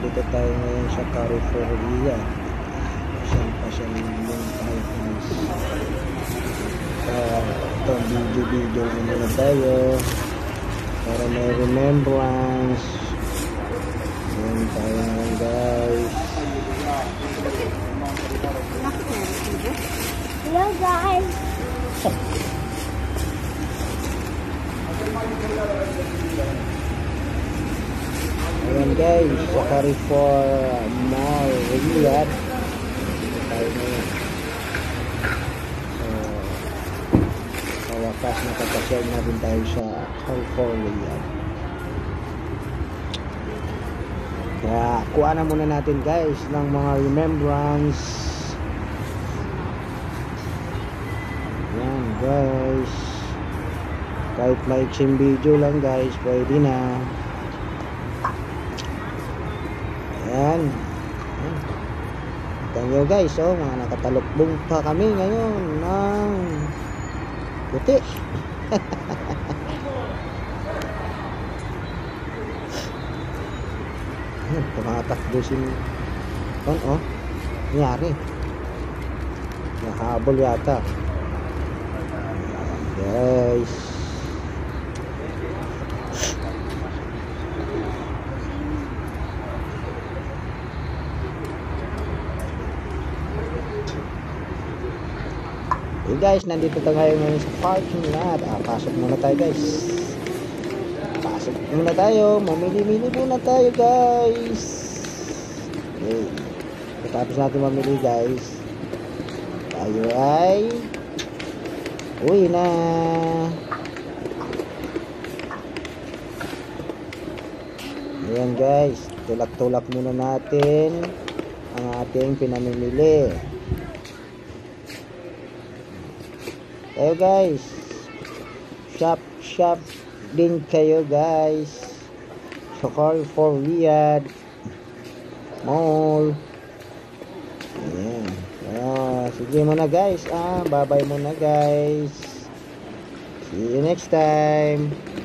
nandito tayo ngayon sa California. Pasyal yung tayo guys. Ito video muna tayo para may remembrance. Ayan tayo ngayon guys. Hello guys. Ayan guys, sa Carrefour Mall Riyadh. Tayo ngayon. Sa wakas nakapasyal na din tayo sa Carrefour Riyadh. Kaya kuha na muna natin guys ng mga remembrance. Ayan guys, kahit maiksing video lang guys, pwede na. Ayan. Kita nyo guys, oh, mga nakatalukbong pa kami ngayon ng puti. Ayan, tumatakbo si oh, nangyari. Nahabol yata. Guys. Hey guys, nandito tayo ngayon sa parking lot. Pasok muna tayo guys. Pasok muna tayo. Mamili-mili muna tayo guys. Okay. Tapos natin mamili guys, tayo ay uwi na. Ayan guys, tulak-tulak muna natin ang ating pinamimili. Ayo guys, shop din kayo guys sa Carrefour Riyadh Mall. Ayan. Sige muna guys, bye bye muna guys, see you next time.